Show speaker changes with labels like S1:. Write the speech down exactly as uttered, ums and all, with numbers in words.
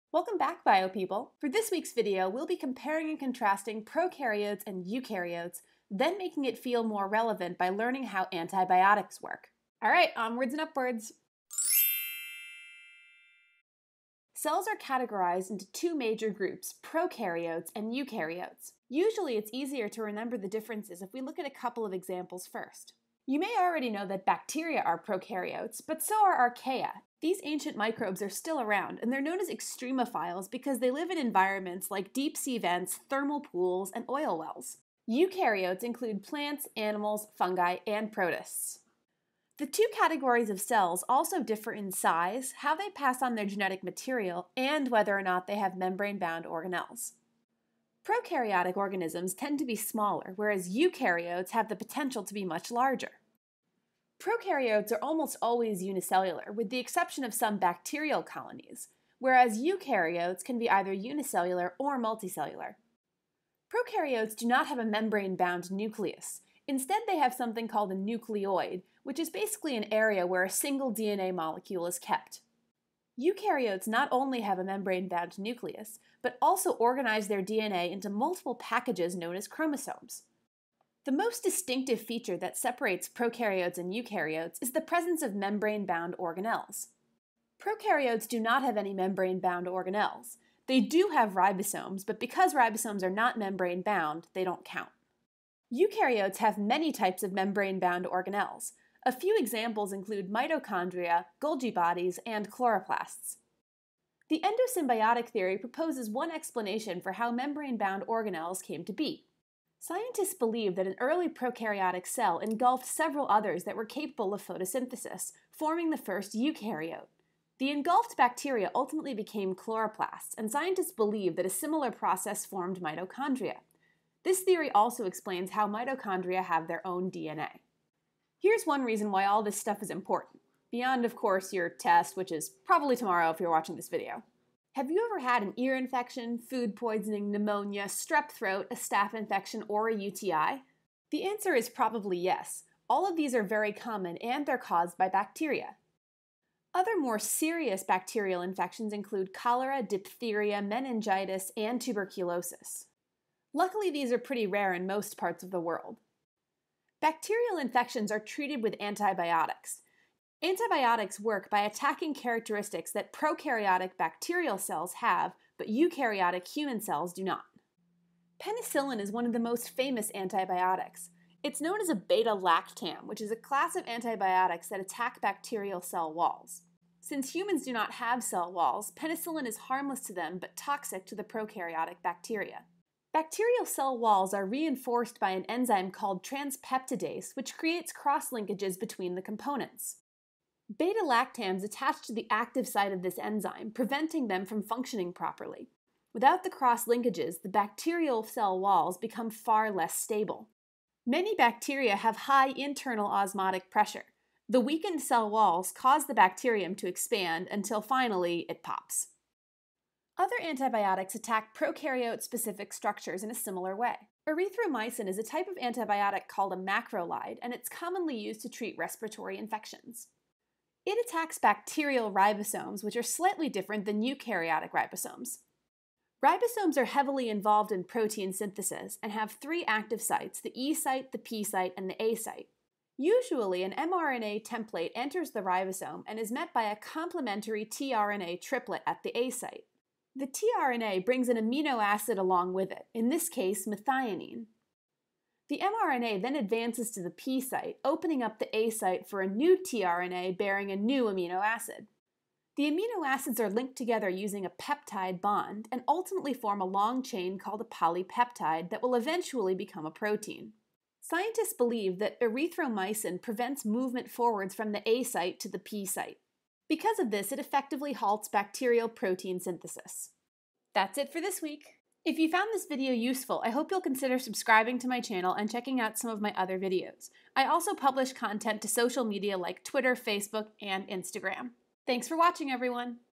S1: Welcome back, bio people. For this week's video, we'll be comparing and contrasting prokaryotes and eukaryotes, then making it feel more relevant by learning how antibiotics work. All right, onwards and upwards. Cells are categorized into two major groups, prokaryotes and eukaryotes. Usually it's easier to remember the differences if we look at a couple of examples first. You may already know that bacteria are prokaryotes, but so are archaea. These ancient microbes are still around, and they're known as extremophiles because they live in environments like deep-sea vents, thermal pools, and oil wells. Eukaryotes include plants, animals, fungi, and protists. The two categories of cells also differ in size, how they pass on their genetic material, and whether or not they have membrane-bound organelles. Prokaryotic organisms tend to be smaller, whereas eukaryotes have the potential to be much larger. Prokaryotes are almost always unicellular, with the exception of some bacterial colonies, whereas eukaryotes can be either unicellular or multicellular. Prokaryotes do not have a membrane-bound nucleus. Instead, they have something called a nucleoid, which is basically an area where a single D N A molecule is kept. Eukaryotes not only have a membrane-bound nucleus, but also organize their D N A into multiple packages known as chromosomes. The most distinctive feature that separates prokaryotes and eukaryotes is the presence of membrane-bound organelles. Prokaryotes do not have any membrane-bound organelles. They do have ribosomes, but because ribosomes are not membrane-bound, they don't count. Eukaryotes have many types of membrane-bound organelles. A few examples include mitochondria, Golgi bodies, and chloroplasts. The endosymbiotic theory proposes one explanation for how membrane-bound organelles came to be. Scientists believe that an early prokaryotic cell engulfed several others that were capable of photosynthesis, forming the first eukaryote. The engulfed bacteria ultimately became chloroplasts, and scientists believe that a similar process formed mitochondria. This theory also explains how mitochondria have their own D N A. Here's one reason why all this stuff is important, beyond, of course, your test, which is probably tomorrow if you're watching this video. Have you ever had an ear infection, food poisoning, pneumonia, strep throat, a staph infection, or a U T I? The answer is probably yes. All of these are very common, and they're caused by bacteria. Other more serious bacterial infections include cholera, diphtheria, meningitis, and tuberculosis. Luckily, these are pretty rare in most parts of the world. Bacterial infections are treated with antibiotics. Antibiotics work by attacking characteristics that prokaryotic bacterial cells have, but eukaryotic human cells do not. Penicillin is one of the most famous antibiotics. It's known as a beta-lactam, which is a class of antibiotics that attack bacterial cell walls. Since humans do not have cell walls, penicillin is harmless to them but toxic to the prokaryotic bacteria. Bacterial cell walls are reinforced by an enzyme called transpeptidase, which creates cross-linkages between the components. Beta-lactams attach to the active site of this enzyme, preventing them from functioning properly. Without the cross-linkages, the bacterial cell walls become far less stable. Many bacteria have high internal osmotic pressure. The weakened cell walls cause the bacterium to expand until finally it pops. Other antibiotics attack prokaryote-specific structures in a similar way. Erythromycin is a type of antibiotic called a macrolide, and it's commonly used to treat respiratory infections. It attacks bacterial ribosomes, which are slightly different than eukaryotic ribosomes. Ribosomes are heavily involved in protein synthesis and have three active sites, the E site, the P site, and the A site. Usually, an mRNA template enters the ribosome and is met by a complementary tRNA triplet at the A site. The tRNA brings an amino acid along with it, in this case methionine. The mRNA then advances to the P site, opening up the A site for a new tRNA bearing a new amino acid. The amino acids are linked together using a peptide bond and ultimately form a long chain called a polypeptide that will eventually become a protein. Scientists believe that erythromycin prevents movement forwards from the A site to the P site. Because of this, it effectively halts bacterial protein synthesis. That's it for this week. If you found this video useful, I hope you'll consider subscribing to my channel and checking out some of my other videos. I also publish content to social media like Twitter, Facebook, and Instagram. Thanks for watching, everyone!